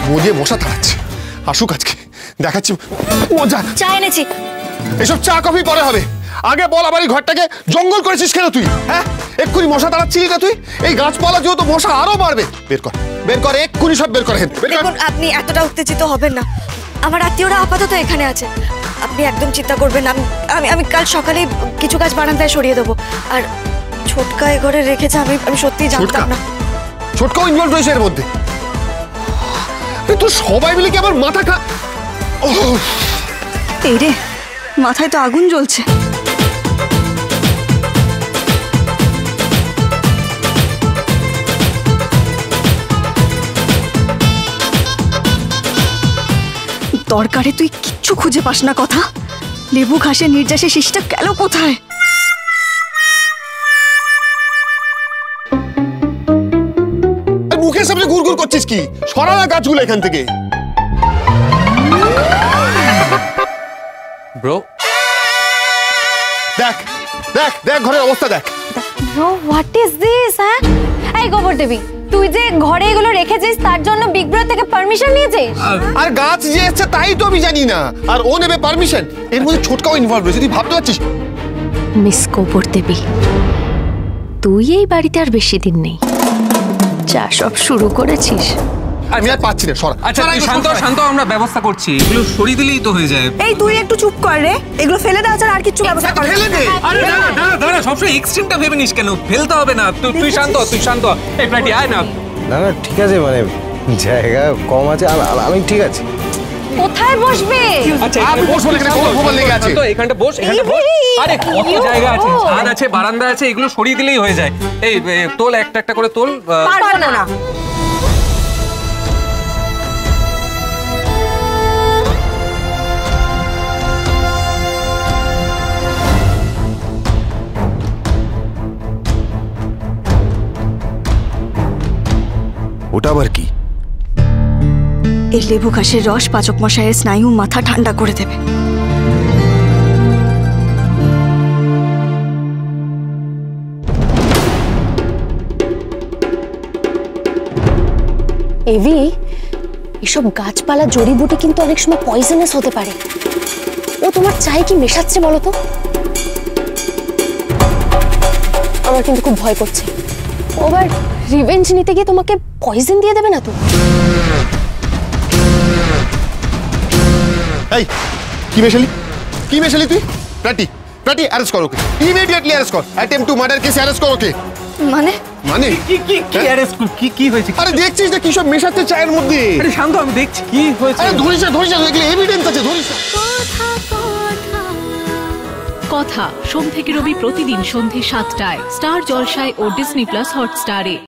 মজে মশা তাড়াচ্ছে। আসুক আজকে দেখাচ্ছি মজা। চা এনেছি। এসব চা কফি পরে হবে, আগে বল আমার এই ঘরটাকে জঙ্গল করেছিস কেন তুই? হ্যাঁ, এক্ষুনি মশা তাড়াচ্ছিলি না তুই? এই গাছপালা যেহেতু মশা আরো বাড়বে। বের কর, বের কর, এক্ষুনি সব বের করেন। দেখুন, আপনি এতটা উত্তেজিত হবেন না। আমার আত্মীয়রা আপাতত এখানে আছে, আপনি একদম চিন্তা করবেন না। আমি কাল সকালে কিছু গাছ বারান্দায় সরিয়ে দেবো। আর ছোটকা এ ঘরে রেখেছে, আমি সত্যিই জানতাম না। ছোটকাও ইনভলভ রয়েছে এর মধ্যে? তুই সবাই মিলে কি আমার মাথা খা। এই রে, মাথায় তো আগুন জ্বলছে। দরকারে তুই কিচ্ছু খুঁজে পাস না কথা। লেবু ঘাসে নির্যাসে শীষটা গেল কোথায়? মুখের সামনে গুড়গুড় করছিস কি? সরা না গাছগুলো এখান থেকে। ব্রো দেখ দেখ দেখ ঘরের অবস্থা দেখ। Bro, what is this? হ্যাঁ, এই গোবর দেবী, তুই যে ঘরে এগুলো রেখেছিস তার জন্য বিগ ব্রো থেকে পারমিশন নিয়েছিস? আর গাছ যে এসছে তাই তো আমি জানি না, আর ও নেবে পারমিশন? এর মধ্যে ছোটকাও ইনভলভ রয়েছে, তুই ভাবতে পারছিস? মিস গোবর দেবী, তুই এই বাড়িতে আর বেশি দিন নেই, যা সব শুরু করেছিস। আমি আর পাচ্ছি না, সরা। আচ্ছা তুই শান্ত, আমরা ব্যবস্থা করছি, এগুলো সরিয়ে দিলেই তো হয়ে যায়। এই তুই একটু চুপ কর রে, এগুলো ফেলে দাও আর কিছু ব্যবস্থা কর। ফেলে দে। আরে দাঁড়া, সবসময় এক্সট্রিমটা ভেবে নিস কেন? ফেলতে হবে না, তুই শান্ত। এই প্রাটি আয় না। না ঠিক আছে, মানে জায়গা কম আছে, আমি ঠিক আছে। কোথায় বসবে? আচ্ছা আপনি বস, বলে এখানে গোবর লেগে আছে। তো এখানটা বস। আরে কত জায়গা আছে, ছাদ আছে, বারান্দা আছে, এগুলো সরিয়ে দিলেই হয়ে যায়। এই তোল, একটা করে তোল। পারবো না। ওটা আবার কি? এই লেবু ঘাসের রস পাচক মশাইয়ের স্নায়ু মাথা ঠান্ডা করে দেবে। এভি, এসব গাছপালা জড়িবুটি কিন্তু অনেক সময় পয়জনাস হতে পারে। ও তোমার চাই কি মেশাচ্ছে বলো তো? আমার কিন্তু খুব ভয় করছে, ও আবার রিভেঞ্জ নিতে গিয়ে তোমাকে পয়জন দিয়ে দেবে না তো? এই কি মেশালি তুই? প্রাটি অ্যারেস্ট কর ওকে, ইমিডিয়েটলি অ্যারেস্ট কর। অ্যাটেম্পট টু মার্ডার কেসে অ্যারেস্ট কর ওকে। মানে কি অ্যারেস্ট? কি হয়েছে? আরে দেখছিস না কি সব মেশাচ্ছে চায়ের মধ্যে? আরে শান্ত, আমি দেখছি কি হয়েছে। আরে ধরিস না, দেখলে এভিডেন্স আছে, ধরিস না। কথা সোম থেকে রবি প্রতিদিন সন্ধ্যে ৭টায় স্টার জলসায় ও ডিজনি প্লাস হটস্টারে।